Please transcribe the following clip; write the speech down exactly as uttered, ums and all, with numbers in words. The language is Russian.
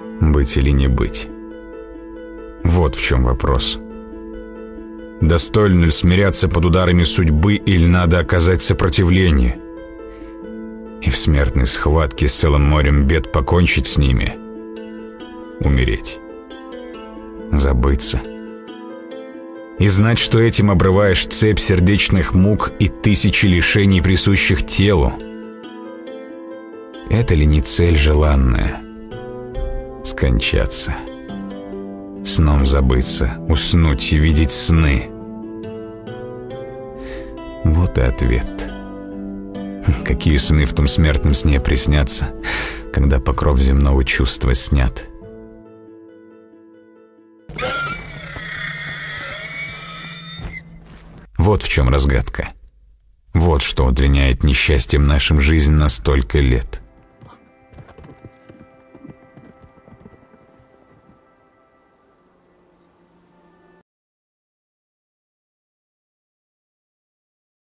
Быть или не быть? Вот в чем вопрос. Достойно ли смиряться под ударами судьбы или надо оказать сопротивление? И в смертной схватке с целым морем бед покончить с ними? Умереть? Забыться? И знать, что этим обрываешь цепь сердечных мук и тысячи лишений, присущих телу? Это ли не цель желанная? Скончаться, сном забыться, уснуть и видеть сны. Вот и ответ. Какие сны в том смертном сне приснятся, когда покров земного чувства снят? Вот в чем разгадка. Вот что удлиняет несчастьем нашим жизнь на столько лет.